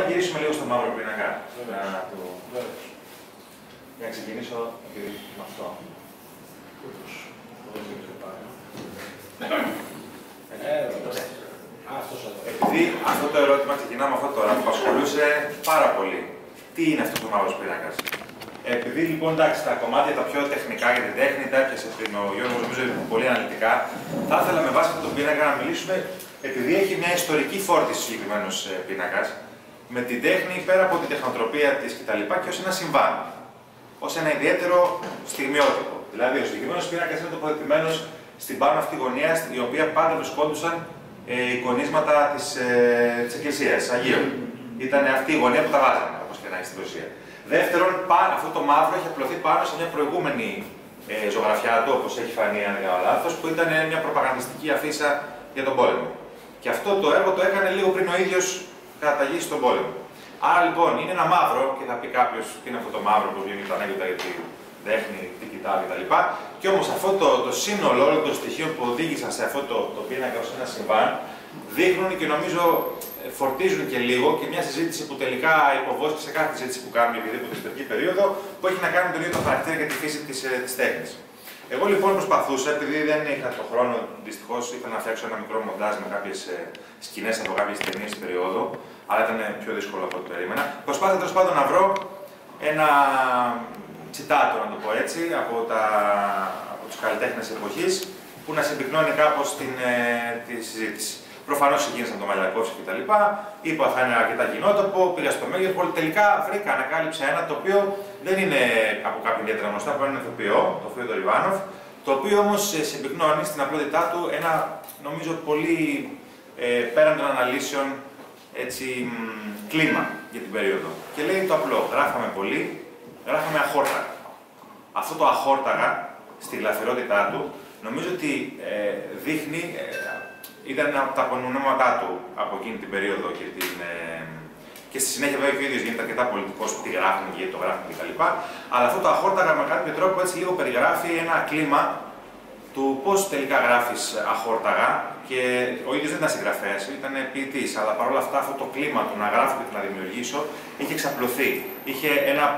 γυρίσουμε λίγο στο μαύρο πίνακα. Για να ξεκινήσω με αυτό. Επειδή αυτό το ερώτημα ξεκινάμε αυτό τώρα, που ασχολούσε πάρα πολύ. Τι είναι αυτός ο μαύρος πίνακας? Επειδή λοιπόν εντάξει, τα κομμάτια τα πιο τεχνικά για την τέχνη τα έπιασε πριν ο Γιώργος, νομίζω πολύ αναλυτικά, θα ήθελα με βάση αυτό το πίνακα να μιλήσουμε, επειδή έχει μια ιστορική φόρτιση συγκεκριμένος πίνακας, με την τέχνη πέρα από την τεχνοτροπία της κτλ. Και ως ένα συμβάν. Ως ένα ιδιαίτερο στιγμιότυπο. Δηλαδή, ο συγκεκριμένος πίνακας είναι τοποθετημένος στην πάνω αυτή γωνία, η οποία πάντα βρισκόντουσαν εικονίσματα της Εκκλησίας, Αγίων. Ήταν αυτή η γωνία που τα βάζανε, όπως και να έχει στην Ρωσία. Δεύτερον, αυτό το μαύρο έχει απλωθεί πάνω σε μια προηγούμενη ζωγραφιά του, όπως έχει φανεί, αν δεν κάνω λάθος, που ήταν μια προπαγανδιστική αφίσα για τον πόλεμο. Και αυτό το έργο το έκανε λίγο πριν ο ίδιος καταταγήσει στον πόλεμο. Άρα λοιπόν είναι ένα μαύρο, και θα πει κάποιο τι είναι αυτό το μαύρο που βγαίνει τα ανέκδοτα για τη δέχνη, τι κοιτάει κτλ. Και όμως αυτό το σύνολο όλων των στοιχείων που οδήγησαν σε αυτό το πίνακα ως ένα συμβάν, δείχνουν και νομίζω φορτίζουν και λίγο και μια συζήτηση που τελικά υποβόσκει σε κάθε συζήτηση που κάνουμε για οποιαδήποτε ιστορική περίοδο, που έχει να κάνει με τον ίδιο το χαρακτήρα και τη φύση της τέχνης. Εγώ λοιπόν προσπαθούσα, επειδή δεν είχα τον χρόνο, δυστυχώς ήθελα να φτιάξω ένα μικρό μοντάζ με κάποιες σκηνές από κάποιες ταινίες της περίοδου, αλλά ήταν πιο δύσκολο από ό,τι περίμενα. Προσπάθησα τέλος πάντων να βρω ένα τσιτάτο, να το πω έτσι, από τους καλλιτέχνες εποχής, που να συμπυκνώνει κάπως τη συζήτηση. Προφανώς ξεκίνησαν το Μαλιακόφσκι κτλ. Είπα θα είναι αρκετά κοινότοπο, πήγα στο Μέγερχολ. Τελικά βρήκα, ανακάλυψα ένα το οποίο δεν είναι από κάποιον ιδιαίτερα γνωστά, που είναι ηθοποιό, το Φιόντορ Ιβάνοφ, το οποίο όμως συμπυκνώνει στην απλότητά του ένα νομίζω πολύ πέραν των αναλύσεων έτσι, κλίμα για την περίοδο. Και λέει το απλό: γράφαμε πολύ, γράφαμε αχόρταγα. Αυτό το αχόρταγα στη γλαφυρότητά του νομίζω ότι δείχνει. Ήταν από τα απονομώματά του από εκείνη την περίοδο και στη συνέχεια βέβαια και ο ίδιος γίνεται αρκετά πολιτικός που τι γράφουν και γιατί το γράφουν κτλ. Αλλά αυτό το αχόρταγα με κάποιο τρόπο έτσι λίγο περιγράφει ένα κλίμα του πώς τελικά γράφεις αχόρταγα και ο ίδιος δεν ήταν συγγραφέας, ήταν ποιητής, αλλά παρόλα αυτά αυτό το κλίμα του να γράφω και να δημιουργήσω είχε εξαπλωθεί. Είχε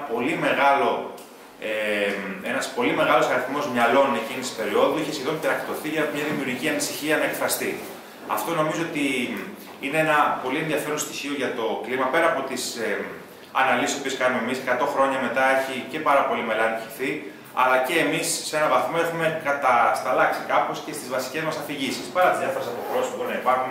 ένας πολύ μεγάλος αριθμός μυαλών εκείνης της περίοδου, είχε σχεδόν τερακτωθεί για μια δημιουργική ανησυχία να εκφραστεί. Αυτό νομίζω ότι είναι ένα πολύ ενδιαφέρον στοιχείο για το κλίμα, πέρα από τις αναλύσεις που κάνουμε εμείς, 100 χρόνια μετά έχει και πάρα πολύ μελάνυχηθεί, αλλά και εμείς σε έναν βαθμό έχουμε κατασταλάξει κάπως και στις βασικές μας αφηγήσεις. Παρά τις διάφορες αποχρώσεις που μπορεί να υπάρχουν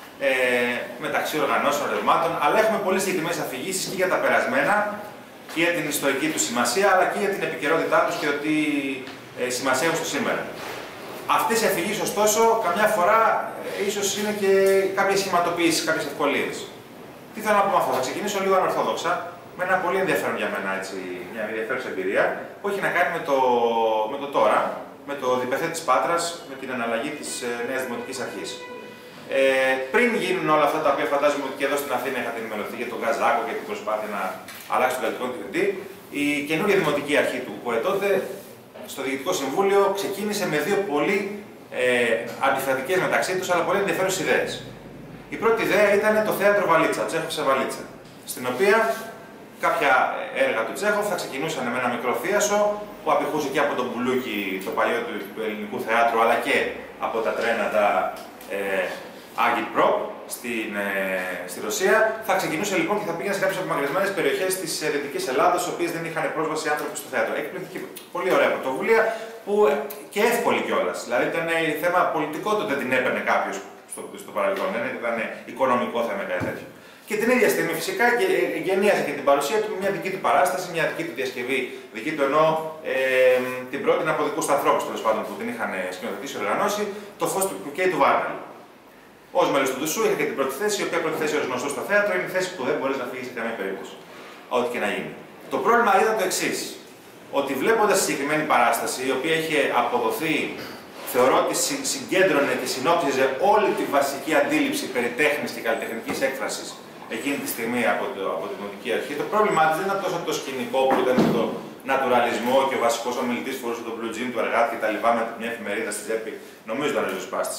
μεταξύ οργανώσεων, ρευμάτων, αλλά έχουμε πολύ συγκεκριμένες αφηγήσεις και για τα περασμένα, και για την ιστορική του σημασία, αλλά και για την επικαιρότητά τους και ότι σημασία έχουν στο σήμερα. Αυτές οι αφηγήσεις, ωστόσο, καμιά φορά ίσως είναι και κάποιες σχηματοποιήσεις, κάποιες ευκολίες. Τι θέλω να πω με αυτό? Θα ξεκινήσω λίγο ανορθόδοξα, με ένα πολύ ενδιαφέρον για μένα, έτσι, μια ενδιαφέρουσα εμπειρία, που έχει να κάνει με το τώρα, με το διπεθέ της Πάτρας, με την αναλλαγή της νέας Δημοτικής Αρχής. Πριν γίνουν όλα αυτά τα οποία φαντάζομαι ότι και εδώ στην Αθήνα είχατε ενημερωθεί για τον Καζάκο και την προσπάθεια να αλλάξει τον καλλιτικό διευθυντή, η καινούργια Δημοτική Αρχή του ΚΟΕ τότε στο Διοικητικό Συμβούλιο ξεκίνησε με δύο πολύ αντιφατικές μεταξύ τους αλλά πολύ ενδιαφέρουσες ιδέες. Η πρώτη ιδέα ήταν το θέατρο Βαλίτσα, Τσέχοφ σε Βαλίτσα, στην οποία κάποια έργα του Τσέχοφ θα ξεκινούσαν με ένα μικρό θίασο που απηχούσε και από τον Μπουλούκι, το παλιό του ελληνικού θεάτρου, αλλά και από τα τρένα τα Agitprop στη Ρωσία. Θα ξεκινούσε λοιπόν και θα πήγαινε σε κάποιες απομακρυσμένες περιοχές της Δυτικής Ελλάδας, στις οποίες δεν είχαν πρόσβαση άνθρωποι στο θέατρο. Εκπληκτική, πολύ ωραία πρωτοβουλία που και εύκολη κιόλας. Δηλαδή ήταν θέμα πολιτικό, τότε την έπαιρνε κάποιος στο παρελθόν, δεν ήταν οικονομικό θέμα κάτι τέτοιο. Και την ίδια στιγμή φυσικά γεννίασε και την παρουσία του με μια δική του παράσταση, μια δική του διασκευή. Δική του εννοώ την πρώτη από δικούς του ανθρώπους τέλος πάντων που την είχαν σκηνοθετήσει, οργανώσει, το φως του Κέι του Βάρναλ. Ως μέλος του Δουσού είχε και την πρώτη θέση, η οποία πρώτη θέση ως γνωστό στο θέατρο είναι η θέση που δεν μπορείς να φύγεις σε καμία περίπτωση. Ό,τι και να γίνει. Το πρόβλημα ήταν το εξής. Ότι βλέποντας τη συγκεκριμένη παράσταση, η οποία είχε αποδοθεί, θεωρώ ότι συγκέντρωνε και συνόψιζε όλη τη βασική αντίληψη περί τέχνης και καλλιτεχνικής έκφρασης εκείνη τη στιγμή από τη Δημοτική Αρχή. Το πρόβλημά της δεν ήταν τόσο το σκηνικό που ήταν το νατουραλισμό και ο βασικός ομιλητής φορούσε τον blue jean του εργάτη κτλ. Με μια εφημερίδα στη τσέπη, νομίζω ήταν ο ριζοσπάστης.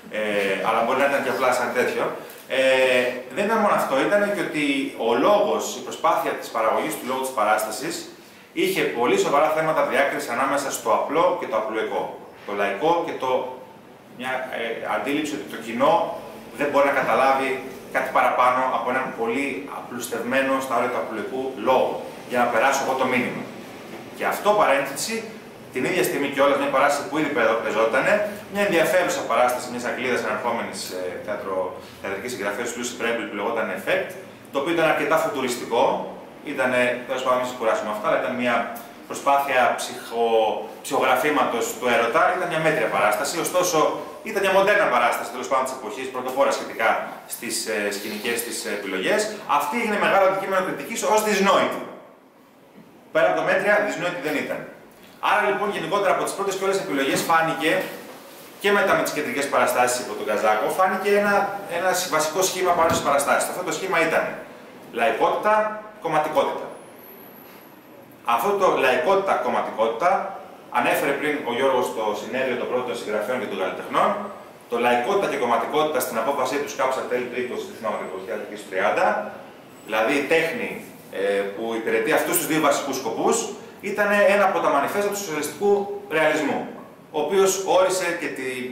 αλλά μπορεί να ήταν και απλά σαν τέτοιο. Δεν ήταν μόνο αυτό, ήταν και ότι ο λόγος, η προσπάθεια της παραγωγής του λόγου της παράστασης είχε πολύ σοβαρά θέματα διάκρισης ανάμεσα στο απλό και το απλοϊκό. Το λαϊκό και μια αντίληψη ότι το κοινό δεν μπορεί να καταλάβει κάτι παραπάνω από έναν πολύ απλουστευμένο στα όρια του απλοϊκού λόγο, για να περάσω εγώ το μήνυμα. Και αυτό παρένθεση, την ίδια στιγμή και όλα μια παράσταση που ήδη πεζότανε, μια ενδιαφέρουσα παράσταση μια Αγγλίδας ανερχόμενης θεατρικής συγγραφέας του Lucy Bramble που λεγόταν Effect, το οποίο ήταν αρκετά φουτουριστικό. Ήταν, τέλος πάντων, μην κουράσουμε αυτά, αλλά ήταν μια προσπάθεια ψυχογραφήματος του έρωτα. Ήταν μια μέτρια παράσταση, ωστόσο ήταν μια μοντέρνα παράσταση τέλος πάντων της εποχής, πρωτοπόρα σχετικά στις σκηνικές της επιλογές. Αυτή έγινε μεγάλο αντικείμενο κριτικής ως δυσνόητη. Πέρα από το μέτρια, δυσνόητη δεν ήταν. Άρα λοιπόν, γενικότερα από τις πρώτες και όλες επιλογές φάνηκε και μετά με τις κεντρικές παραστάσεις υπό τον Καζάκο, φάνηκε ένα βασικό σχήμα πάνω στις παραστάσεις. Αυτό το σχήμα ήταν λαϊκότητα, κομματικότητα. Αυτό το λαϊκότητα-κομματικότητα ανέφερε πριν ο Γιώργος στο συνέδριο των πρώτων συγγραφέων και των καλλιτεχνών. Το λαϊκότητα και κομματικότητα στην απόφασή τους κάπου στα τέλη του 20, δεν θυμάμαι ακριβώς, του 30, δηλαδή η τέχνη που υπηρετεί αυτούς τους δύο βασικούς σκοπούς, ήταν ένα από τα μανιφέστα του σοσιαλιστικού ρεαλισμού, ο οποίος όρισε και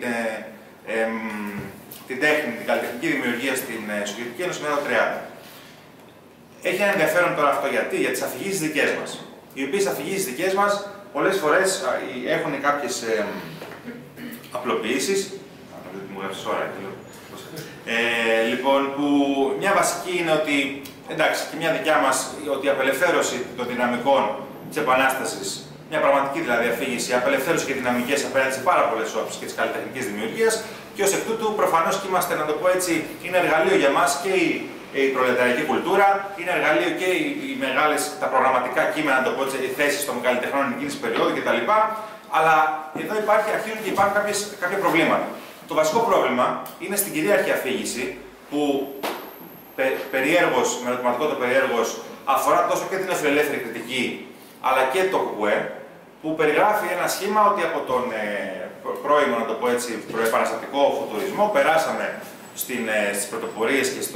την τέχνη, την καλλιτεχνική δημιουργία στην Σοβιετική Ένωση μετά το 30. Έχει ένα ενδιαφέρον τώρα αυτό γιατί, για τις αφηγήσεις δικές μας. Οι οποίες αφηγήσεις δικές μας πολλές φορές έχουν κάποιες απλοποιήσεις. Μου γράψεις ώρα, λοιπόν, που μια βασική είναι ότι, εντάξει, και μια δικιά μας, ότι η απελευθέρωση των δυναμικών της Επανάστασης, μια πραγματική δηλαδή αφήγηση, απελευθέρωση και δυναμικές απέναντι σε πάρα πολλές όψεις και της καλλιτεχνικής δημιουργίας, και ως εκ τούτου προφανώς και είμαστε, να το πω έτσι, είναι εργαλείο για μας και η προλεταρική κουλτούρα, είναι εργαλείο και τα προγραμματικά κείμενα, να το πω έτσι, οι θέσεις των καλλιτεχνών εκείνης της περίοδου κτλ. Αλλά εδώ αρχίζουν και υπάρχουν κάποια προβλήματα. Το βασικό πρόβλημα είναι στην κυρίαρχη αφήγηση, που περιέργως, με ερωτηματικό το περιέργως, αφορά τόσο και την φιλελεύθερη κριτική, αλλά και το κουκουέ, που περιγράφει ένα σχήμα ότι από τον πρώιμο, να το πω έτσι, προεπαναστατικό φουτουρισμό περάσαμε στις πρωτοπορίες και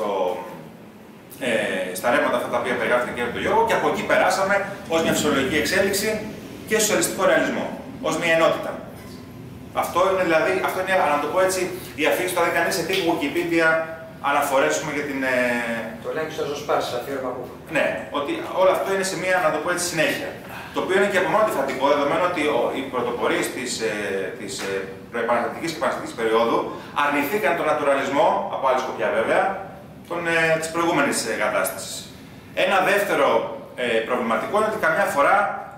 στα ρεύματα αυτά τα οποία περιγράφηκαν και από τον Γιώργο, και από εκεί περάσαμε ως μια φυσιολογική εξέλιξη και σοσιαλιστικό ρεαλισμό, ως μια ενότητα. Αυτό είναι δηλαδή, να το πω έτσι, η αφήγηση που θα δει κανείς σε τύπου Wikipedia αναφορές για την. Το λέει στο Ζωσπάς, αφιέρωμα που. Ναι, ότι όλο αυτό είναι σε μια, να το πω έτσι, συνέχεια. Το οποίο είναι και από μόνο αντιφατικό, δεδομένου ότι οι πρωτοπορίες της προεπαναστατικής και επαναστατικής περίοδου αρνηθήκαν τον νατουραλισμό, από άλλη σκοπιά βέβαια, της προηγούμενης κατάστασης. Ένα δεύτερο προβληματικό είναι ότι καμιά φορά,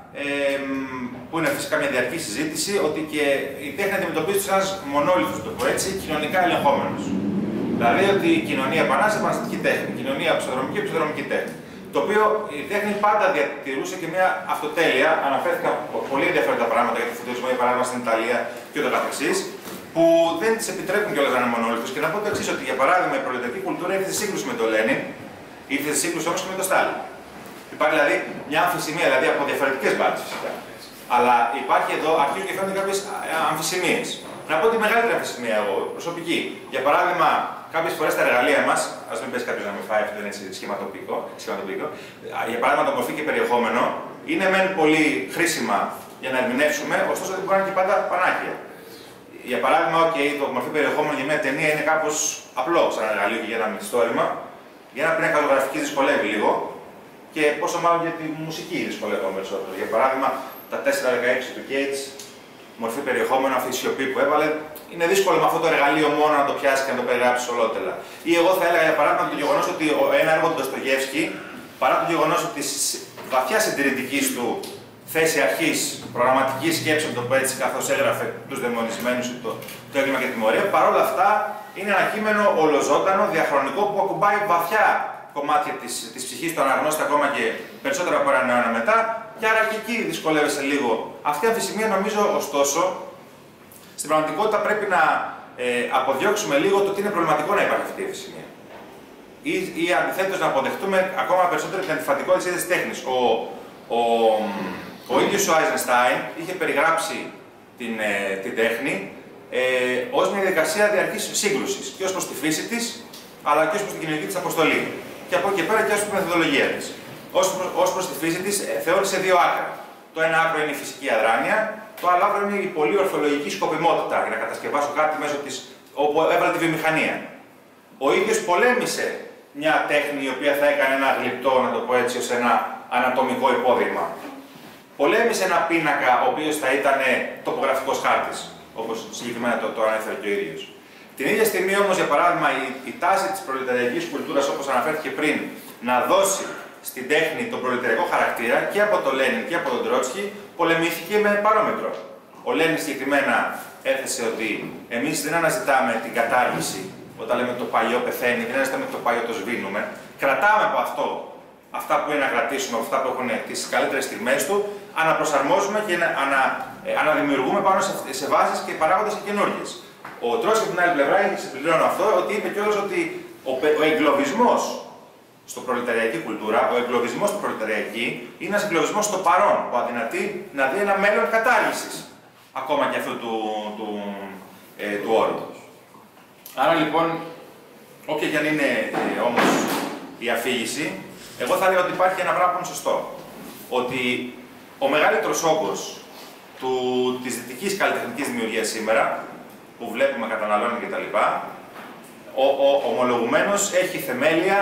που είναι φυσικά μια διαρκή συζήτηση, ότι και η τέχνη αντιμετωπίζεται σαν ένας μονόλιθος, το πω έτσι, κοινωνικά ελεγχόμενος. Δηλαδή ότι η κοινωνία επανάσταση, επαναστατική τέχνη, η κοινωνία ψευδοδρομική, ψευδοδρομική τέχνη. Το οποίο η τέχνη πάντα διατηρούσε και μια αυτοτέλεια. Αναφέρθηκαν πολύ ενδιαφέροντα πράγματα για το φουτουρισμό, για παράδειγμα στην Ιταλία και ούτω καθεξής, που δεν τη επιτρέπουν κιόλας να είναι μονόλιθος. Και να πω το εξής, ότι για παράδειγμα η προλεταρική κουλτούρα ήρθε σε σύγκρουση με τον Λένιν, ήρθε σε σύγκρουση όμως και με τον Στάλιν. Υπάρχει δηλαδή μια αμφισημία, δηλαδή από διαφορετικές μπάτες φυσικά. Αλλά υπάρχει εδώ, αρχίζουν και φαίνονται κάποιες αμφισημίες. Να πω τη μεγαλύτερη αμφισημία εγώ, προσωπική. Για παράδειγμα, κάποιες φορές τα εργαλεία μας, ας μην πέσει κάποιος να με φάει, αυτό είναι σχηματοποιικό. Για παράδειγμα, το μορφή και περιεχόμενο είναι μεν πολύ χρήσιμα για να ερμηνεύσουμε, ωστόσο δεν μπορεί να είναι και πάντα πανάκια. Για παράδειγμα, το μορφή περιεχόμενο για μια ταινία είναι κάπως απλό σαν εργαλείο και για ένα μυθιστόρημα. Για ένα πίνακα ζωγραφικής δυσκολεύει λίγο, και πόσο μάλλον για τη μουσική δυσκολεύει περισσότερο. Για παράδειγμα, τα 4-16 του Cage, μορφή περιεχόμενο, αυτή η σιωπή που έβαλε, είναι δύσκολο με αυτό το εργαλείο μόνο να το πιάσει και να το περιγράψει ολότελα. Ή εγώ θα έλεγα για παράδειγμα το γεγονός ότι ένα έργο του Ντοστογεύσκη, παρά το γεγονός ότι βαθιά συντηρητική του θέση αρχής, προγραμματική σκέψη, να το πω έτσι, καθώς έγραφε τους δαιμονισμένους ή το έγκλημα και τιμωρία, παρόλα αυτά είναι ένα κείμενο ολοζώντανο, διαχρονικό, που ακουμπάει βαθιά κομμάτια της ψυχής του αναγνώστη ακόμα και περισσότερο από έναν αιώνα μετά, και άρα και εκεί δυσκολεύεσαι λίγο. Αυτή η αμφισημία, νομίζω, ωστόσο, στην πραγματικότητα πρέπει να αποδιώξουμε λίγο το ότι είναι προβληματικό να υπάρχει αυτή η αμφισημία. Ή αντιθέτως να αποδεχτούμε ακόμα περισσότερο την αντιφατικότητα της ίδιας τέχνης. Ο ίδιος ο Άιζενστάιν είχε περιγράψει την τέχνη ως μια διαδικασία διαρκής σύγκρουσης και ως προς τη φύση της, αλλά και ως προς την κοινωνική της αποστολή. Και από εκεί και πέρα και ως προς τη μεθοδολογία της. Ως προς τη φύση της, θεώρησε δύο άκρα. Το ένα άκρο είναι η φυσική αδράνεια, το άλλο άκρο είναι η πολύ ορθολογική σκοπιμότητα για να κατασκευάσω κάτι μέσω της, όπου έβαλε τη βιομηχανία. Ο ίδιος πολέμησε μια τέχνη η οποία θα έκανε ένα γλυπτό, να το πω έτσι, ως ένα ανατομικό υπόδειγμα. Πολέμησε ένα πίνακα, ο οποίος θα ήταν τοπογραφικός χάρτης, όπως συγκεκριμένα το ανέφερε και ο ίδιος. Την ίδια στιγμή όμως, για παράδειγμα, η τάση της προλεταριακής κουλτούρας, όπως αναφέρθηκε πριν, να δώσει στην τέχνη τον προλεταριακό χαρακτήρα και από τον Λένιν και από τον Τρότσκι, πολεμήθηκε με παρόμετρο. Ο Λένιν συγκεκριμένα έθεσε ότι εμείς δεν αναζητάμε την κατάργηση, όταν λέμε το παλιό πεθαίνει, δεν αναζητάμε το παλιό το σβήνουμε. Κρατάμε από αυτό αυτά που είναι να κρατήσουμε, αυτά που έχουν τις καλύτερες στιγμές του, αναπροσαρμόζουμε και αναδημιουργούμε πάνω σε βάσεις και παράγοντες και καινούργιες. Ο Τρότσκι από την άλλη πλευρά, και συμπληρώνω αυτό, ότι είπε κιόλας ότι ο εγκλωβισμός στην προλεταριακή κουλτούρα, ο εγκλωβισμός στην προλεταριακή είναι ένας εγκλωβισμός στο παρόν, που αδυνατεί να δει ένα μέλλον κατάργησης, ακόμα και αυτού του όρου. Άρα λοιπόν, όποια και αν είναι όμως η αφήγηση, εγώ θα έλεγα ότι υπάρχει ένα πράγμα που είναι σωστό. Ότι ο μεγαλύτερος όγκος της δυτικής καλλιτεχνικής δημιουργίας σήμερα, που βλέπουμε, καταναλώνει κτλ., ομολογουμένως έχει θεμέλια,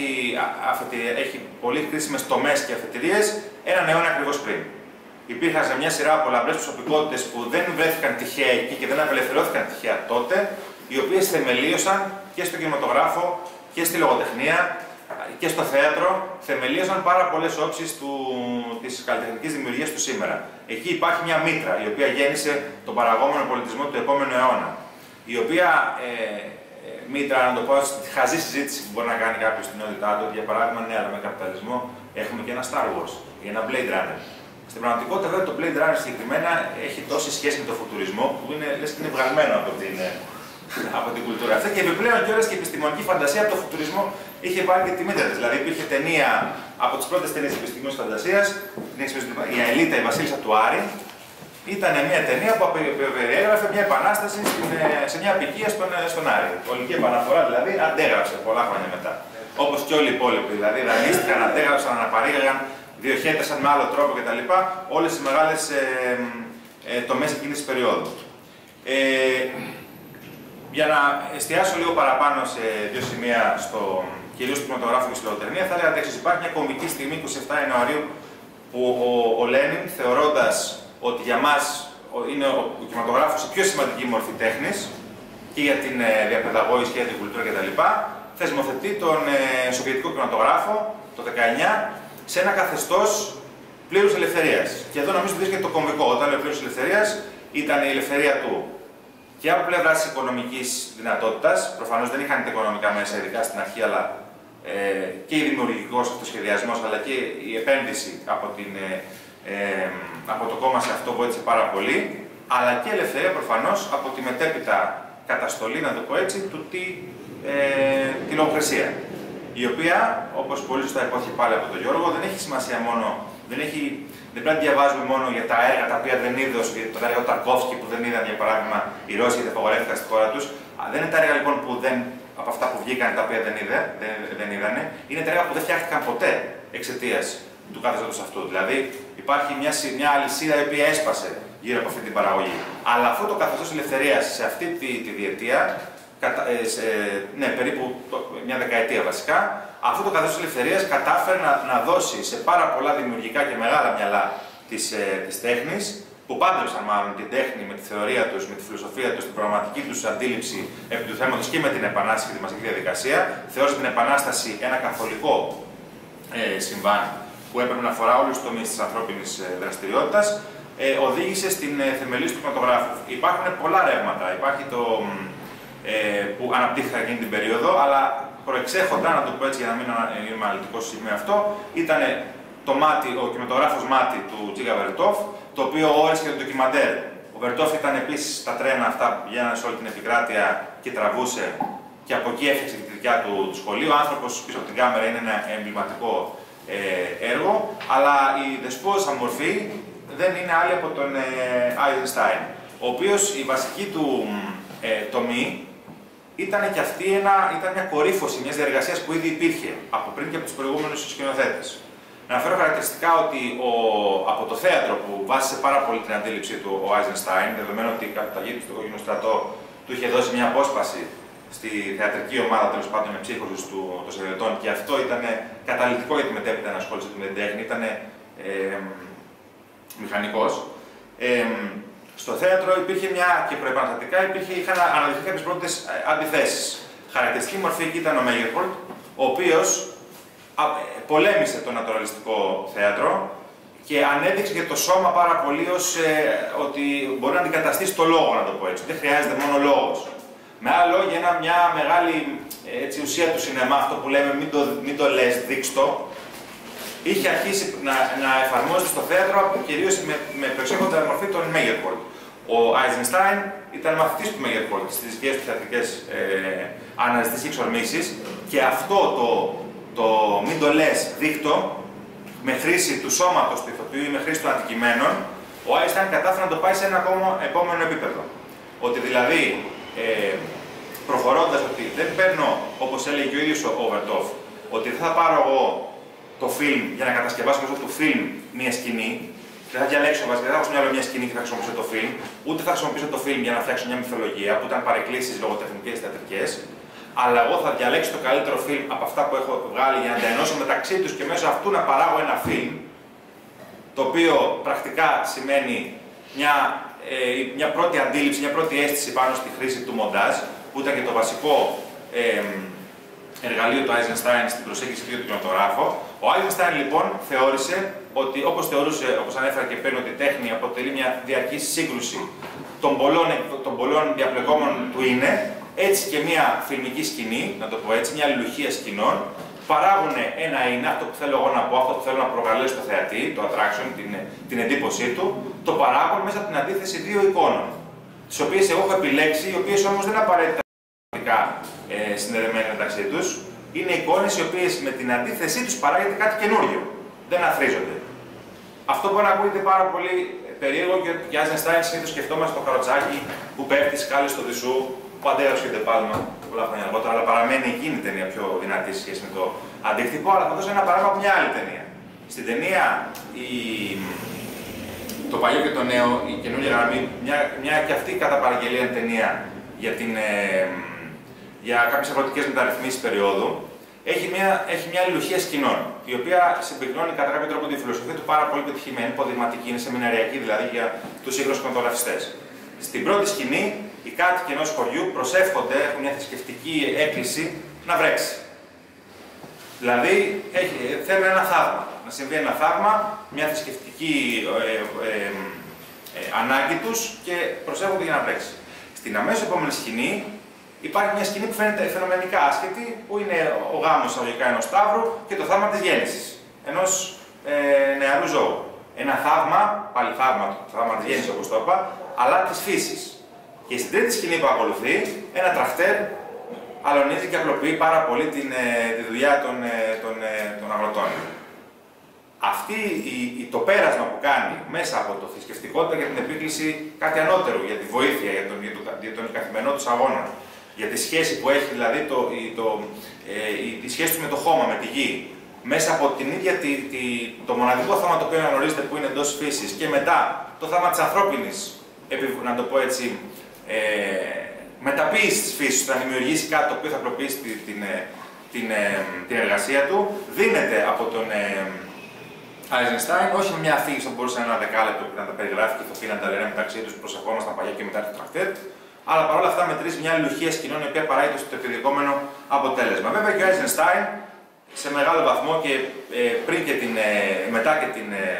έχει πολύ χρήσιμες τομές και αφετηρίες έναν αιώνα ακριβώς πριν. Υπήρχαν σε μια σειρά πολλαπλές προσωπικότητες που δεν βρέθηκαν τυχαία εκεί και δεν απελευθερώθηκαν τυχαία τότε, οι οποίες θεμελίωσαν και στο κινηματογράφο και στη λογοτεχνία και στο θέατρο, θεμελίωσαν πάρα πολλές όψεις της καλλιτεχνικής δημιουργίας του σήμερα. Εκεί υπάρχει μια μήτρα, η οποία γέννησε τον παραγόμενο πολιτισμό του επόμενου αιώνα. Η οποία μήτρα, να το πω, στη χαζή συζήτηση που μπορεί να κάνει κάποιος στην νεότητά του, για παράδειγμα, ναι, αλλά με καπιταλισμό έχουμε και ένα Star Wars ή ένα Blade Runner. Στην πραγματικότητα, βέβαια, το Blade Runner συγκεκριμένα έχει τόση σχέση με τον φουτουρισμό που είναι, λες και είναι βγαλμένο από την κουλτούρα αυτή. Και επιπλέον κιόλας και η επιστημονική φαντασία από τον φουτουρισμό είχε πάρει και τη μήτρα της. Δηλαδή, υπήρχε ταινία από τις πρώτες ταινίες της επιστημονικής φαντασίας, η Αελίτα, η Βασίλισσα του Άρη. Ήταν μια ταινία που περιέγραφε μια επανάσταση σε μια απικία στον Άρη. Ολική επαναφορά δηλαδή αντέγραψε πολλά χρόνια μετά. Όπως και όλοι οι υπόλοιποι. Δηλαδή, δανείστηκαν, αντέγραψαν, αναπαρήγαγαν, διοχέτασαν με άλλο τρόπο κτλ. Όλες τις μεγάλες τομές εκείνης της περίοδου. Για να εστιάσω λίγο παραπάνω σε δύο σημεία, κυρίως στο κινηματογράφο και στη λογοτεχνία, θα έλεγα ότι υπάρχει μια κομβική στιγμή 27 Ιανουαρίου που ο Λένιν, θεωρώντας ότι για μας είναι ο κινηματογράφος η πιο σημαντική μορφή τέχνης και για την διαπαιδαγώγηση και για την κουλτούρα κτλ., θεσμοθετεί τον Σοβιετικό κινηματογράφο το 19 σε ένα καθεστώς πλήρους ελευθερίας. Και εδώ νομίζω ότι βρίσκεται το κομβικό. Όταν λέω πλήρους ελευθερίας, ήταν η ελευθερία του και από πλευράς οικονομικής δυνατότητας. Προφανώς δεν είχαν τα οικονομικά μέσα, ειδικά στην αρχή, αλλά και η δημιουργικός αυτοσχεδιασμός, αλλά και η επένδυση από το κόμμα σε αυτό βοήθησε πάρα πολύ, αλλά και ελευθερία προφανώς από τη μετέπειτα καταστολή, να το πω έτσι, τη λογοκρισία. Η οποία, όπως πολύ σωστά υπόθηκε πάλι από τον Γιώργο, δεν έχει σημασία μόνο, δεν πρέπει να διαβάζουμε μόνο για τα έργα τα οποία δεν είδε, τα έργα του Ταρκόφσκι που δεν είδαν, για παράδειγμα, οι Ρώσοι γιατί απαγορεύτηκαν στη χώρα τους. Δεν είναι τα έργα λοιπόν από αυτά που βγήκαν τα οποία δεν είδανε, είναι τα έργα που δεν φτιάχτηκαν ποτέ εξαιτίας του καθεστώτος αυτού. Δηλαδή, υπάρχει μια αλυσίδα η οποία έσπασε γύρω από αυτή την παραγωγή. Αλλά αυτό το καθεστώς ελευθερίας σε αυτή τη διετία, περίπου μια δεκαετία βασικά, αυτό το καθεστώς ελευθερίας κατάφερε να δώσει σε πάρα πολλά δημιουργικά και μεγάλα μυαλά της τέχνης, που πάντρεψαν μάλλον την τέχνη με τη θεωρία τους, με τη φιλοσοφία τους, την προγραμματική τους αντίληψη επί του θέματος και με την Επανάσταση και τη μαζική διαδικασία, θεώρησε την Επανάσταση ένα καθολικό συμβάν που έπρεπε να αφορά όλους τους τομείς της ανθρώπινης δραστηριότητας, οδήγησε στην θεμελίωση του κινηματογράφου. Υπάρχουν πολλά ρεύματα. Υπάρχει που αναπτύχθηκαν εκείνη την περίοδο, αλλά προεξέχοντα, να το πω έτσι για να μην είμαι αναλυτικός με αυτό, ήταν ο κινηματογράφος μάτι του Τζίγα Βερτόφ, το οποίο όρισε και το ντοκιμαντέρ. Ο Βερτόφ ήταν επίσης τα τρένα αυτά που πηγαίνανε σε όλη την επικράτεια και τραβούσε, και από εκεί έφτιαξε τη δικιά του σχολείο. Ο άνθρωπος πίσω από την κάμερα είναι ένα εμβληματικό έργο, αλλά η δεσπόζουσα μορφή δεν είναι άλλη από τον Άινστάιν. ο οποίος η βασική του τομή ήταν και αυτή ήταν μια κορύφωση μιας διαργασίας που ήδη υπήρχε από πριν και από τους προηγούμενους σκηνοθέτες. Να αναφέρω χαρακτηριστικά ότι από το θέατρο που βάσισε πάρα πολύ την αντίληψή του ο Eisenstein, δεδομένου ότι η καταταγή του στο Κόκκινο Στρατό του είχε δώσει μια απόσπαση στη θεατρική ομάδα τέλος πάντων με ψύχωσης των Σοβιετών και αυτό ήταν καταλυτικό γιατί μετέπειτα ενασχόλησε με την τέχνη, ήταν μηχανικός. Στο θέατρο υπήρχε και προεπαναστατικά είχαν αναδειχθεί κάποιες πρώτες αντιθέσεις. Χαρακτηριστική μορφή εκεί ήταν ο Μέγερχολτ, ο οποίος πολέμησε το νατουραλιστικό θέατρο και ανέδειξε και το σώμα πάρα πολύ ως ότι μπορεί να αντικαταστήσει το λόγο, να το πω έτσι. Δεν χρειάζεται μόνο λόγος. Με άλλα λόγια, μια μεγάλη ουσία του σινεμά, αυτό που λέμε μην το λες, δείξ' το, είχε αρχίσει να εφαρμόζεται στο θέατρο, κυρίως με προεξέχοντα μορφή των Μέγερχολτ. Ο Eisenstein ήταν μαθητής του Μέγερχολτ στις δικές του θεατρικές αναζητήσεις και εξορμήσεις και αυτό το μην το λες, δείκτο, με χρήση του σώματος του ηθοποιού ή με χρήση των αντικειμένων, ο Eisenstein κατάφερε να το πάει σε ένα επόμενο επίπεδο. Ότι δηλαδή, προχωρώντας ότι δεν παίρνω, όπως έλεγε και ο ίδιος ο Overtov, ότι δεν θα πάρω εγώ το φιλμ για να κατασκευάσω μέσω του φιλμ μια σκηνή, δεν θα διαλέξω βασικά, δεν θα έχω στο μυαλό μια σκηνή και θα χρησιμοποιήσω το φιλμ, ούτε θα χρησιμοποιήσω το φιλμ για να φτιάξω μια μυθολογία που ήταν παρεκκλήσεις λογοτεχνικές και θεατρικές, αλλά εγώ θα διαλέξω το καλύτερο φιλμ από αυτά που έχω βγάλει για να τα ενώσω μεταξύ τους και μέσω αυτού να παράγω ένα φιλμ, το οποίο πρακτικά σημαίνει μια πρώτη αντίληψη, μια πρώτη αίσθηση πάνω στη χρήση του μοντάζ, που ήταν και το βασικό εργαλείο του Eisenstein στην προσέγγιση του κινηματογράφου. Ο Eisenstein λοιπόν θεώρησε ότι, όπως ανέφερα και πριν, ότι η τέχνη αποτελεί μια διαρκή σύγκρουση των πολλών διαπλεκόμενων του είναι, έτσι και μια φιλμική σκηνή, να το πω έτσι, μια αλληλουχία σκηνών, παράγουν ένα είναι, αυτό που θέλω εγώ να πω, αυτό που θέλω να προκαλέσω στο θεατή, το attraction, την εντύπωσή του, το παράγουν μέσα από την αντίθεση δύο εικόνων, τις οποίες εγώ έχω επιλέξει, οι οποίες όμως δεν απαραίτητα συνδεδεμένοι μεταξύ τους. Είναι εικόνες οι οποίες με την αντίθεσή τους παράγεται κάτι καινούριο. Δεν αθροίζονται. Αυτό μπορεί να ακούγεται πάρα πολύ περίεργο και για Eisenstein συνήθως σκεφτόμαστε το καροτσάκι που πέφτει σκάλες στο Δυσσού, που αντέγραψε και πάλμα πολλά χρόνια αργότερα, αλλά παραμένει εκείνη η ταινία πιο δυνατή σχέση με το αντίκτυπο. Αλλά θα δώσω ένα παράδειγμα από μια άλλη ταινία. Στην ταινία το παλιό και το νέο, η καινούργια γραμμή, μια και αυτή κατά παραγγελία ταινία για κάποιες αγροτικές μεταρρυθμίσεις περίοδου, έχει μια αλληλουχία σκηνών, η οποία συμπυκνώνει κατά κάποιο τρόπο τη φιλοσοφία του πάρα πολύ πετυχημένη, υποδειγματική, είναι σεμιναριακή δηλαδή για τους σύγχρονους κινηματογραφιστές. Στην πρώτη σκηνή, οι κάτοικοι ενός χωριού προσεύχονται, έχουν μια θρησκευτική έκκληση να βρέξει. Δηλαδή, θέλουν ένα θαύμα. Να συμβεί ένα θαύμα, μια θρησκευτική ανάγκη τους και προσεύχονται για να βρέξει. Στην αμέσως επόμενη σκηνή, υπάρχει μια σκηνή που φαίνεται φαινομενικά άσχετη, που είναι ο γάμος εισαγωγικά ενός σταύρου και το θαύμα της γέννησης ενός νεαρού ζώου. Ένα θαύμα, πάλι θαύμα, το θαύμα της γέννησης όπως το είπα, αλλά της φύσης. Και στην τρίτη σκηνή που ακολουθεί, ένα τραχτέρ αλωνίζει και απλοποιεί πάρα πολύ τη δουλειά των αγροτών. Το πέρασμα που κάνει μέσα από το θρησκευτικότητα για την επίκληση κάτι ανώτερο, για τη βοήθεια, για τον καθημερινό τους αγώνα, για τη σχέση που έχει, δηλαδή τη σχέση του με το χώμα, με τη γη, μέσα από την ίδια το μοναδικό θαύμα το οποίο αναγνωρίζεται που είναι εντός φύσης και μετά το θαύμα της ανθρώπινης, να το πω έτσι, μεταποίηση της φύσης, να δημιουργήσει κάτι το οποίο θα απλοποιήσει την εργασία του, δίνεται από τον Eisenstein, όχι με μια αφήγηση που μπορούσε ένα δεκάλεπτο που να τα περιγράφει και θα να τα λένε μεταξύ τους, προσευχόμασταν παλιά και μετά το τρακτέρ, αλλά παρόλα αυτά μετρήσει μια αλληλουχία σκηνών η οποία παράγει το επιδιωκόμενο αποτέλεσμα. Βέβαια και ο Eisenstein σε μεγάλο βαθμό και πριν και μετά και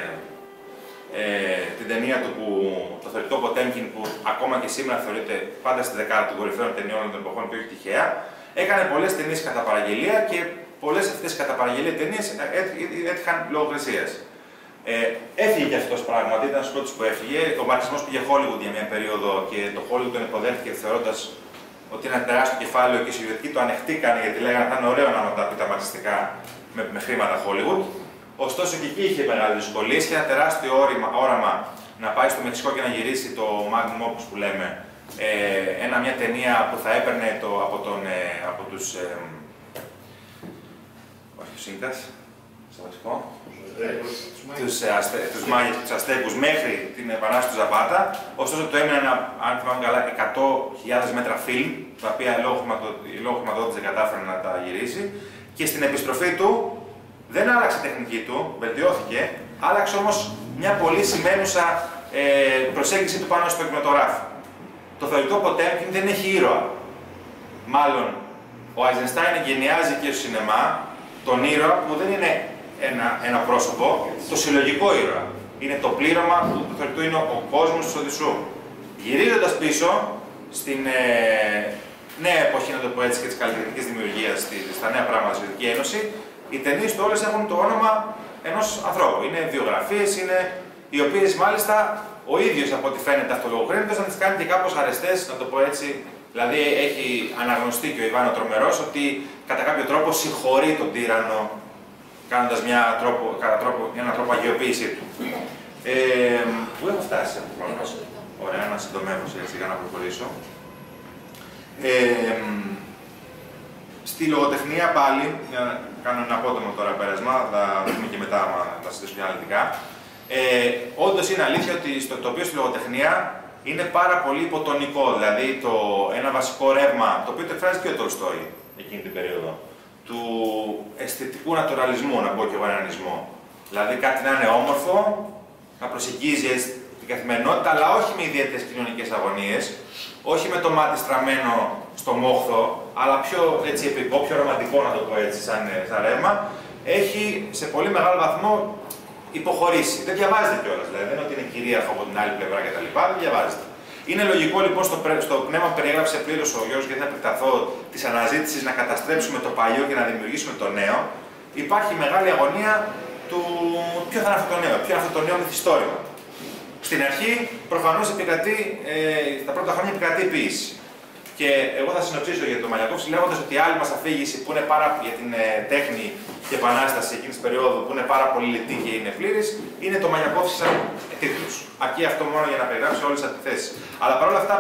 την ταινία του, το θεωρητικό Ποτέμκιν, που ακόμα και σήμερα θεωρείται πάντα στη δεκάδα των κορυφαίων ταινιών των εποχών και όχι τυχαία, έκανε πολλές ταινίες κατά παραγγελία και πολλές αυτές κατά παραγγελία ταινίες έτυχαν λογοκρισίας. Έφυγε κι αυτός πράγματι, ήταν στους πρώτους που έφυγε. Ο μαρξισμός πήγε Hollywood για μια περίοδο και το Hollywood τον υποδέχτηκε θεωρώντας ότι είναι ένα τεράστιο κεφάλαιο και οι Σοβιετικοί το ανεχτήκαν γιατί λέγανε ότι ήταν ωραίο να μεταπεί τα μαρξιστικά με χρήματα Hollywood. Ωστόσο και εκεί είχε μεγάλες δυσκολίες και ένα τεράστιο όραμα να πάει στο Μεξικό και να γυρίσει το Magnum Opus που λέμε, μια ταινία που θα έπαιρνε από τους Ίνκας, στο βασικό, τους Μάγιες και τους Αστέκους μέχρι την Επανάσταση του Ζαπάτα. Ωστόσο το έμειναν, αν θυμάμαι καλά, 100.000 μέτρα φιλμ, τα οποία λόγω χρηματοδότης δεν κατάφερε να τα γυρίσει. Και στην επιστροφή του δεν άλλαξε η τεχνική του, βελτιώθηκε, άλλαξε όμως μια πολύ σημαίνουσα προσέγγιση του πάνω στο κινηματογράφο. Το θεωρητό Ποτέμκιν δεν έχει ήρωα. Μάλλον, ο Eisenstein εγκαινιάζει και στο σινεμά τον ήρωα που δεν είναι ένα πρόσωπο, το συλλογικό ήρωα. Είναι το πλήρωμα που το θεωρητό είναι ο κόσμος του Οδυσσού. Γυρίζοντας πίσω στην νέα εποχή, να το πω έτσι, και της καλλιτεχνικής δημιουργίας, στα νέα πράγματα στη Σοβιετική Ένωση, οι ταινίες του όλες έχουν το όνομα ενός ανθρώπου. Είναι βιογραφίες, οι οποίες μάλιστα ο ίδιος από ό,τι φαίνεται αυτολογοκρίνητος να τις κάνει και κάπως αρεστές, να το πω έτσι. Δηλαδή έχει αναγνωστεί και ο Ιβάν ο Τρομερός ότι κατά κάποιο τρόπο συγχωρεί τον τύραννο, κάνοντας έναν τρόπο αγιοποίησή του. Πού έχω φτάσει από το χρόνο? Ωραία, να συντομεύω σιγά να προχωρήσω. Στη λογοτεχνία πάλι, για να κάνω ένα απότομο τώρα πέρασμα, θα δούμε και μετά να συζητήσουμε αναλυτικά. Όντως είναι αλήθεια ότι στο τοπίο στη λογοτεχνία είναι πάρα πολύ υποτονικό, δηλαδή ένα βασικό ρεύμα, το οποίο το εκφράζει και ο Τολστόι εκείνη την περίοδο, του αισθητικού νατουραλισμού, να πω και εγώ έναν ισμό. Δηλαδή κάτι να είναι όμορφο, να προσεγγίζει την καθημερινότητα, αλλά όχι με ιδιαίτερες κοινωνικές αγωνίες, όχι με το μάτι στραμμένο στο μόχθο, αλλά πιο έτσι επικό, πιο ρομαντικό, να το πω έτσι, σαν ρεύμα, έχει σε πολύ μεγάλο βαθμό υποχωρήσει. Δεν διαβάζεται κιόλας, δηλαδή δεν είναι ότι είναι κυρίαρχο από την άλλη πλευρά κτλ. Δεν διαβάζεται. Είναι λογικό λοιπόν στο πνεύμα που περιέγραψε πλήρως ο Γιώργος, γιατί θα επεκταθώ, της αναζήτησης να καταστρέψουμε το παλιό και να δημιουργήσουμε το νέο. Υπάρχει μεγάλη αγωνία του ποιο θα είναι αυτό το νέο, ποιο είναι αυτό το νέο μυθιστόρημα. Στην αρχή, προφανώς τα πρώτα χρόνια επικρατεί η ποίηση. Και εγώ θα συνοψίσω για τον Μαλιακόφσκι λέγοντας ότι η άλλη μας αφήγηση που είναι για την τέχνη και επανάσταση εκείνης της περίοδου που είναι πάρα πολύ λεπτή και είναι πλήρης, είναι το Μαλιακόφσκι σαν τίτλος. Αρκεί αυτό μόνο για να περιγράψει όλες τις αντιθέσεις. Αλλά παρόλα αυτά,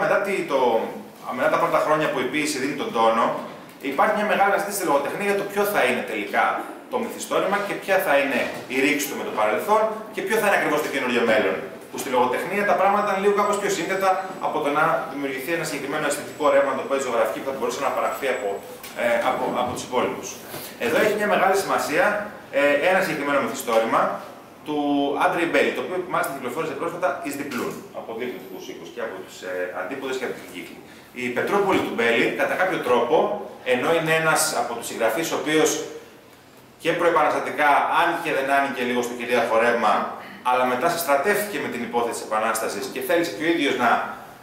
μετά τα πρώτα χρόνια που η ποίηση δίνει τον τόνο, υπάρχει μια μεγάλη αναζήτηση στη λογοτεχνία για το ποιο θα είναι τελικά το μυθιστόρημα και ποια θα είναι η ρήξη του με το παρελθόν και ποιο θα είναι ακριβώς το καινούριο μέλλον. Που στη λογοτεχνία τα πράγματα ήταν λίγο κάπως πιο σύνθετα από το να δημιουργηθεί ένα συγκεκριμένο αισθητικό ρεύμα, το οποίο ζωγραφική που θα μπορούσε να παραχθεί από τους υπόλοιπους. Εδώ έχει μια μεγάλη σημασία ένα συγκεκριμένο μυθιστόρημα του Άντρεϊ Μπέλι, το οποίο μάλιστα κυκλοφόρησε πρόσφατα εις διπλούν από διπλωτικούς οίκους και από τους αντίποδες και από την κύκλη. Η Πετρούπολη του Μπέλι, κατά κάποιο τρόπο, ενώ είναι ένας από τους συγγραφείς ο οποίος και προεπαναστατικά άνοιγε και δεν άνοιγε λίγο στο κυρίαρχο ρεύμα, αλλά μετά συστρατεύτηκε με την υπόθεση της Επανάστασης και θέλησε και ο ίδιος να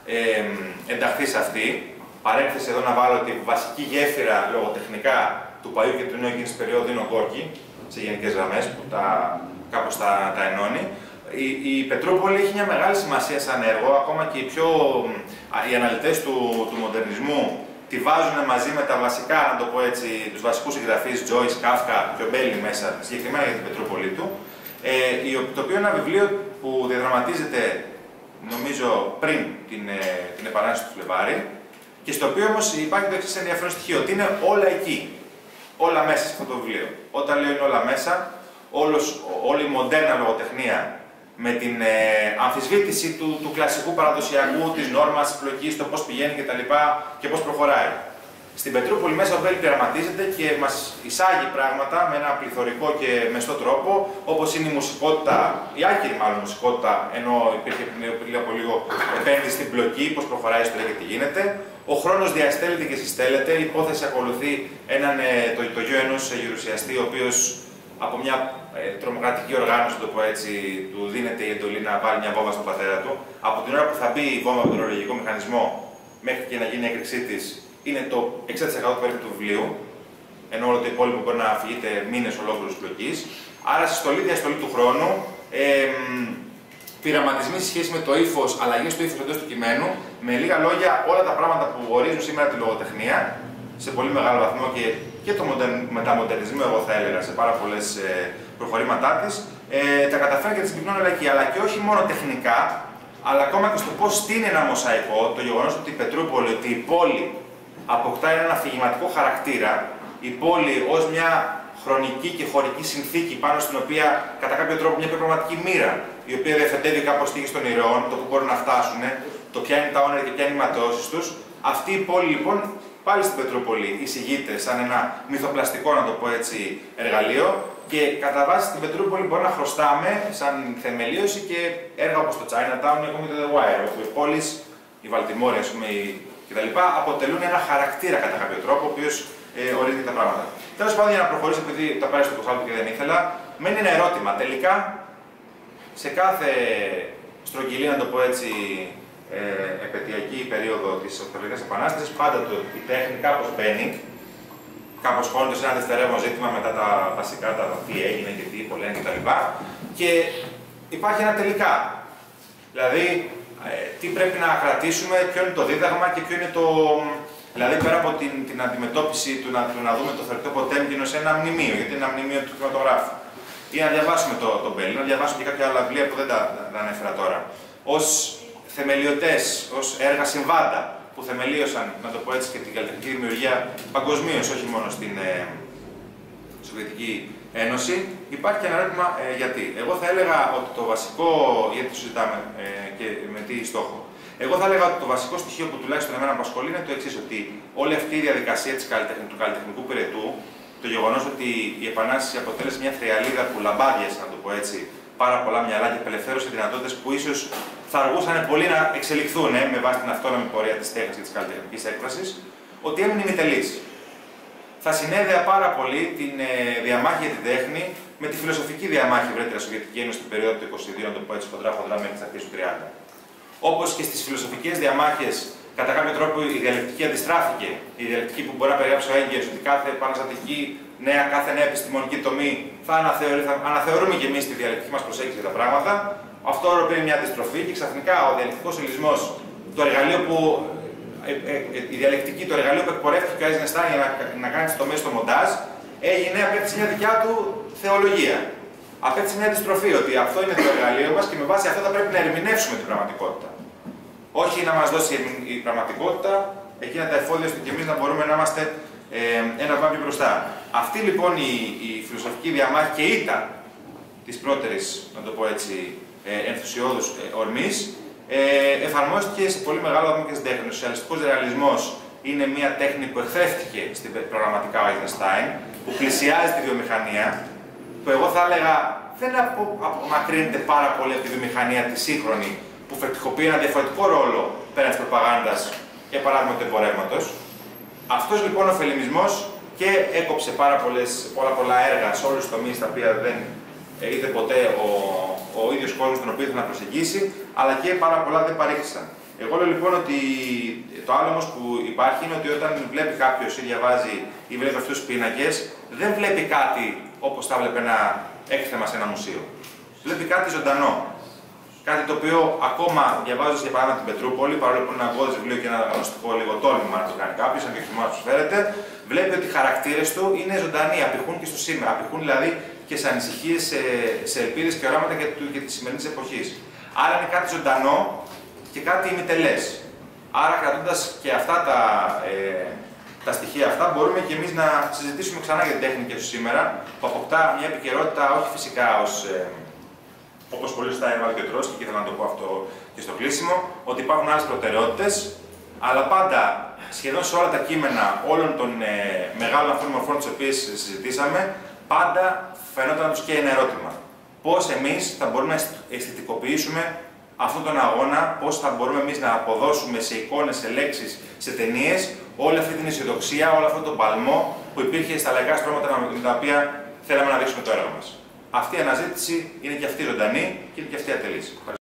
ενταχθεί σε αυτή. Παρένθεση εδώ να βάλω ότι η βασική γέφυρα λογοτεχνικά του παλιού και του νέου εκείνης της περίοδου είναι ο Γκόρκι, σε γενικές γραμμές, που κάπως τα ενώνει. Η Πετρούπολη έχει μια μεγάλη σημασία σαν έργο, ακόμα και οι αναλυτές του μοντερνισμού τη βάζουν μαζί με τα βασικά, να το πω έτσι, τους βασικούς συγγραφείς, Joyce, Kafka και ο Μπέλι μέσα, συγκεκριμένα για την Πετρούπολη του. Το οποίο είναι ένα βιβλίο που διαδραματίζεται, νομίζω, πριν την Επανάσταση του Φλεβάρη και στο οποίο όμως υπάρχει το εξής ενδιαφέρον στοιχείο, ότι είναι όλα εκεί. Όλα μέσα σε αυτό το βιβλίο. Όταν λέω είναι όλα μέσα, όλη η μοντέρνα λογοτεχνία με την αμφισβήτηση του κλασικού παραδοσιακού, της νόρμας, της πλοκής, το πώς πηγαίνει κτλ. Και πώς προχωράει. Στην Πετρούπολη μέσα ο Μπέλι πειραματίζεται και μας εισάγει πράγματα με ένα πληθωρικό και μεστό τρόπο, όπως είναι η μουσικότητα, η άκυρη μάλλον μουσικότητα, ενώ υπήρχε πριν από λίγο επένδυση στην πλοκή, πώς προχωράει η ιστορία και τι γίνεται. Ο χρόνος διαστέλλεται και συστέλλεται, η υπόθεση ακολουθεί το γιο ενός γερουσιαστή, ο οποίος από μια τρομοκρατική οργάνωση, το πω έτσι, του δίνεται η εντολή να βάλει μια βόμβα στον πατέρα του. Από την ώρα που θα μπει η βόμβα από τον ορολογικό μηχανισμό μέχρι και να γίνει η έκρηξή της, είναι το 60% περίπου του βιβλίου, ενώ όλο το υπόλοιπο μπορεί να φυγείται μήνες ολόκληρους πλοκής. Άρα, διαστολή του χρόνου, πειραματισμοί σε σχέση με το ύφος, αλλαγές του ύφους εντός του κειμένου, με λίγα λόγια όλα τα πράγματα που ορίζουν σήμερα τη λογοτεχνία, σε πολύ μεγάλο βαθμό και το μεταμοντερνισμό, εγώ θα έλεγα, σε πάρα πολλές προχωρήματά της, τα καταφέρει και τη συμπυκνώνει όλα εκεί. Αλλά και όχι μόνο τεχνικά, αλλά ακόμα και στο πώς στείνει ένα μοσαϊκό, το γεγονός ότι η Πετρούπολη, ότι η πόλη αποκτά ένα αφηγηματικό χαρακτήρα, η πόλη ως μια χρονική και χωρική συνθήκη πάνω στην οποία κατά κάποιο τρόπο μια πραγματική μοίρα, η οποία διευθετεύει κάπως τύχη των ηρώων, το που μπορούν να φτάσουν, το ποια είναι τα όνειρα και ποια είναι οι ματαιώσεις τους. Αυτή η πόλη λοιπόν πάλι στην Πετρούπολη εισηγείται σαν ένα μυθοπλαστικό, να το πω έτσι, εργαλείο και κατά βάση στην Πετρούπολη μπορεί να χρωστάμε σαν θεμελίωση και έργα όπως το Chinatown ή ακόμη το The Wire, όπου οι πόλεις, η Βαλτιμόρη, ας πούμε, κτλ. Αποτελούν ένα χαρακτήρα κατά κάποιο τρόπο, ο οποίος ορίζει τα πράγματα. Τέλος πάντων, για να προχωρήσω, επειδή τα πάρει στο κοσάλτο και δεν ήθελα, μένει ένα ερώτημα. Τελικά, σε κάθε στρογγυλή, να το πω έτσι, επαιτειακή περίοδο της Οκτωβριακής Επανάστασης, πάντα η τέχνη κάπως μπαίνει, κάπως χώνεται σε ένα δευτερεύον ζήτημα μετά τα βασικά, τα τι έγινε και τι πολλές κτλ. Και υπάρχει ένα τελικά. Δηλαδή, τι πρέπει να κρατήσουμε, ποιο είναι το δίδαγμα και ποιο είναι το. Δηλαδή, πέρα από την αντιμετώπιση του να δούμε το θεωρητικό Ποτέμκινο σε ένα μνημείο, γιατί είναι ένα μνημείο του κινηματογράφου, ή να διαβάσουμε τον Μπέλη, να διαβάσουμε και κάποια άλλα βιβλία που δεν τα ανέφερα τώρα, ως θεμελιωτές, ως έργα συμβάντα που θεμελίωσαν, να το πω έτσι, και την καλλιτεχνική δημιουργία παγκοσμίως, όχι μόνο στην Σοβιετική Ένωση. Υπάρχει και ένα ερώτημα γιατί. Εγώ θα έλεγα ότι το βασικό, γιατί το συζητάμε και με τι στόχο. Εγώ θα έλεγα ότι το βασικό στοιχείο που τουλάχιστον εμένα με απασχολεί είναι το εξής, ότι όλη αυτή η διαδικασία του καλλιτεχνικού πυρετού, το γεγονός ότι η Επανάσταση αποτέλεσε μια θριαλίδα που λαμπάδιασε, να το πω έτσι, πάρα πολλά μυαλά και απελευθέρωσε δυνατότητες που ίσως θα αργούσαν πολύ να εξελιχθούν με βάση την αυτόνομη πορεία της τέχνης και της καλλιτεχνικής έκφρασης, ότι έμεινε ημιτελής. Θα συνέδεα πάρα πολύ την διαμάχη για την τέχνη με τη φιλοσοφική διαμάχη ευρύτερα Σοβιετική Ένωση στην περίοδο του 22, να το πω έτσι χοντρά μέχρι τις αρχές του 30. Όπως και στις φιλοσοφικές διαμάχες, κατά κάποιο τρόπο η διαλεκτική αντιστράφηκε. Η διαλεκτική που μπορεί να περιγράψει ο Έγγελς, ότι κάθε επαναστατική κάθε νέα επιστημονική τομή θα αναθεωρούμε και εμείς τη διαλεκτική μας προσέγγιση για τα πράγματα. Αυτό είναι μια αντιστροφή και ξαφνικά ο διαλεκτικός υλισμός, το εργαλείο που. Η διαλεκτική, το εργαλείο που εκπορεύτηκε ο Eisenstein για να κάνει τις τομές στο μοντάζ, απέκτησε μια δικιά του θεολογία. Απέκτησε μια αντιστροφή ότι αυτό είναι το εργαλείο μας και με βάση αυτό θα πρέπει να ερμηνεύσουμε την πραγματικότητα. Όχι να μας δώσει η πραγματικότητα εκείνα τα εφόδια ώστε και εμείς να μπορούμε να είμαστε ένα βήμα πιο μπροστά. Αυτή λοιπόν η φιλοσοφική διαμάχη και ήττα της πρώτερης, να το πω έτσι, ενθουσιώδους ορμής, εφαρμόστηκε σε πολύ μεγάλο βαθμό και στην τέχνη. Ο σοσιαλιστικός ρεαλισμός είναι μια τέχνη που εχθρέφτηκε προγραμματικά ο Eisenstein, που πλησιάζει τη βιομηχανία, που εγώ θα έλεγα δεν απομακρύνεται πάρα πολύ από τη βιομηχανία τη σύγχρονη, που φετιχοποιεί ένα διαφορετικό ρόλο πέραν της προπαγάνδας και παράδειγμα του εμπορεύματος. Αυτός λοιπόν ο φελιμισμός και έκοψε πολλά έργα σε όλους τους τομείς τα οποία δεν είδε ποτέ ο ίδιος κόσμος τον οποίο ήθελε να προσεγγίσει, αλλά και πάρα πολλά δεν παρήχθησαν. Εγώ λέω λοιπόν ότι το άλλο όμως που υπάρχει είναι ότι όταν βλέπει κάποιος ή διαβάζει ή βλέπει αυτούς τους πίνακες, δεν βλέπει κάτι όπως θα βλέπει ένα έκθεμα σε ένα μουσείο. Βλέπει κάτι ζωντανό. Κάτι το οποίο ακόμα διαβάζοντας για παράδειγμα την Πετρούπολη, παρόλο που είναι ένα αγκώδες βιβλίο και ένα γνωστικό λίγο τόλμημα να το κάνει κάποιος, αν και όχι μόνο προσφέρεται, βλέπει ότι οι χαρακτήρες του είναι ζωντανοί, απηχούν και στο σήμερα. Απηχούν δηλαδή και σε ανησυχίες, σε ελπίδες και οράματα και τη σημερινή εποχή. Άρα είναι κάτι ζωντανό και κάτι ημιτελές. Άρα, κρατώντας και αυτά τα στοιχεία αυτά, μπορούμε και εμείς να συζητήσουμε ξανά για την τέχνη και στο σήμερα, που αποκτά μια επικαιρότητα, όχι φυσικά όπως πολύ σωστά έβαλε και ο Τρότσκι, και ήθελα να το πω αυτό και στο κλείσιμο, ότι υπάρχουν άλλες προτεραιότητες, αλλά πάντα σχεδόν σε όλα τα κείμενα όλων των μεγάλων αυτών μορφών τις οποίες συζητήσαμε, πάντα φαινόταν να τους καίει ένα ερώτημα. Πώς εμείς θα μπορούμε να αισθητικοποιήσουμε αυτόν τον αγώνα, πώς θα μπορούμε εμείς να αποδώσουμε σε εικόνες, σε λέξεις, σε ταινίες, όλη αυτή την αισιοδοξία, όλο αυτόν τον παλμό που υπήρχε στα λαϊκά στρώματα με τα οποία θέλαμε να δείξουμε το έργο μας. Αυτή η αναζήτηση είναι και αυτή ζωντανή και είναι και αυτή ατελής. Ευχαριστώ.